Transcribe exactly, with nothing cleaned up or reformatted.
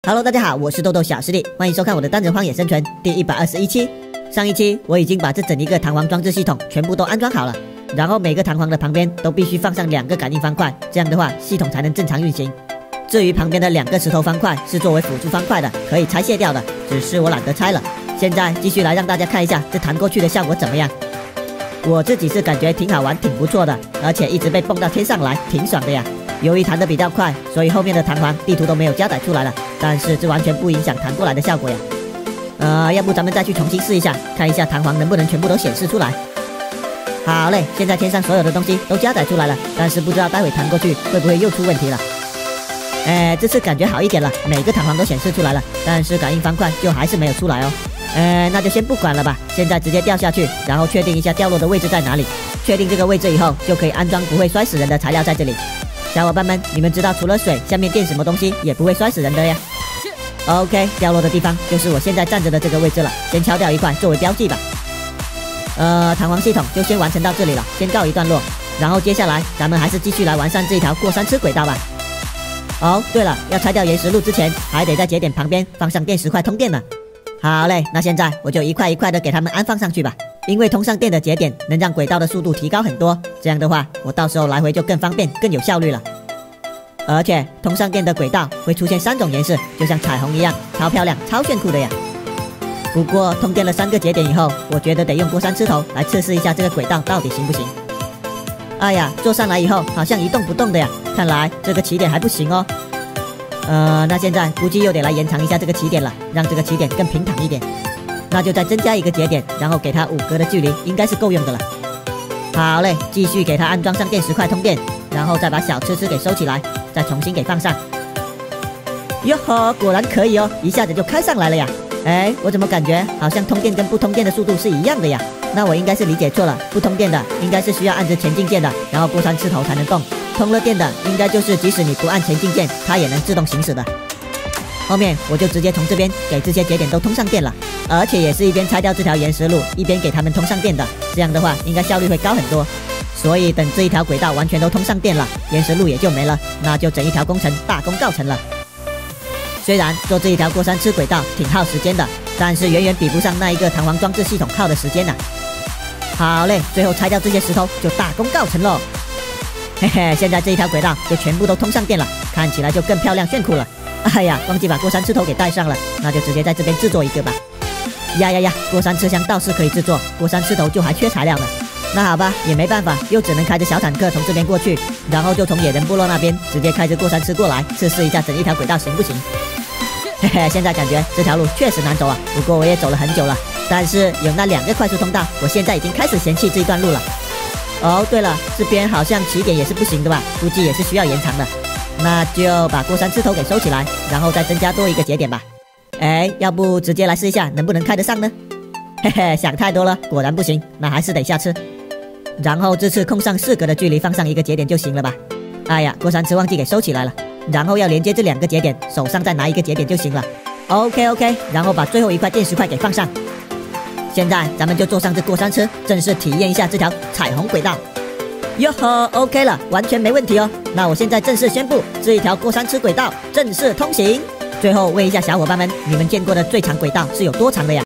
Hello， 大家好，我是豆豆小师弟，欢迎收看我的单人荒野生存第一百二十一期。上一期我已经把这整一个弹簧装置系统全部都安装好了，然后每个弹簧的旁边都必须放上两个感应方块，这样的话系统才能正常运行。至于旁边的两个石头方块是作为辅助方块的，可以拆卸掉的，只是我懒得拆了。现在继续来让大家看一下这弹过去的效果怎么样。我自己是感觉挺好玩，挺不错的，而且一直被蹦到天上来，挺爽的呀。由于弹得比较快，所以后面的弹簧地图都没有加载出来了，但是这完全不影响弹过来的效果呀。呃，要不咱们再去重新试一下，看一下弹簧能不能全部都显示出来。好嘞，现在天上所有的东西都加载出来了，但是不知道待会弹过去会不会又出问题了。哎，这次感觉好一点了，每个弹簧都显示出来了，但是感应方块就还是没有出来哦。呃，那就先不管了吧，现在直接掉下去，然后确定一下掉落的位置在哪里。确定这个位置以后，就可以安装不会摔死人的材料在这里。小伙伴们，你们知道除了水，下面垫什么东西也不会摔死人的呀？ OK， 掉落的地方就是我现在站着的这个位置了，先敲掉一块作为标记吧。呃，弹簧系统就先完成到这里了，先告一段落。然后接下来咱们还是继续来完善这一条过山车轨道吧。哦，对了，要拆掉岩石路之前，还得在节点旁边放上电石块通电呢。好嘞，那现在我就一块一块的给它们安放上去吧。因为通上电的节点能让轨道的速度提高很多，这样的话我到时候来回就更方便更有效率了。而且通上电的轨道会出现三种颜色，就像彩虹一样，超漂亮超炫酷的呀。不过通电了三个节点以后，我觉得得用过山车头来测试一下这个轨道到底行不行。哎呀，坐上来以后好像一动不动的呀，看来这个起点还不行哦。呃，那现在估计又得来延长一下这个起点了，让这个起点更平坦一点。那就再增加一个节点，然后给它五格的距离，应该是够用的了。好嘞，继续给它安装上电石块通电，然后再把小车车给收起来，再重新给放上。哟呵，果然可以哦，一下子就开上来了呀。哎，我怎么感觉好像通电跟不通电的速度是一样的呀？那我应该是理解错了，不通电的应该是需要按着前进键的，然后过山车头才能动。通了电的应该就是即使你不按前进键，它也能自动行驶的。后面我就直接从这边给这些节点都通上电了，而且也是一边拆掉这条岩石路，一边给他们通上电的，这样的话应该效率会高很多。所以等这一条轨道完全都通上电了，岩石路也就没了，那就整一条工程大功告成了。虽然做这一条过山车轨道挺耗时间的，但是远远比不上那一个弹簧装置系统耗的时间呐、啊。好嘞，最后拆掉这些石头就大功告成喽。嘿嘿，现在这一条轨道就全部都通上电了，看起来就更漂亮炫酷了。哎呀，忘记把过山车头给带上了，那就直接在这边制作一个吧。呀呀呀，过山车厢倒是可以制作，过山车头就还缺材料呢。那好吧，也没办法，又只能开着小坦克从这边过去，然后就从野人部落那边直接开着过山车过来，测试一下整一条轨道行不行。嘿嘿，现在感觉这条路确实难走啊，不过我也走了很久了，但是有那两个快速通道，我现在已经开始嫌弃这一段路了。哦，对了，这边好像起点也是不行的吧，估计也是需要延长的。那就把过山车头给收起来，然后再增加多一个节点吧。哎，要不直接来试一下能不能开得上呢？嘿嘿，想太多了，果然不行，那还是得下车。然后这次空上四格的距离放上一个节点就行了吧？哎呀，过山车忘记给收起来了，然后要连接这两个节点，手上再拿一个节点就行了。OK OK， 然后把最后一块电石块给放上。现在咱们就坐上这过山车，正式体验一下这条彩虹轨道。哟呵 ，OK 了，完全没问题哦。那我现在正式宣布，这一条过山车轨道正式通行。最后问一下小伙伴们，你们见过的最长轨道是有多长的呀？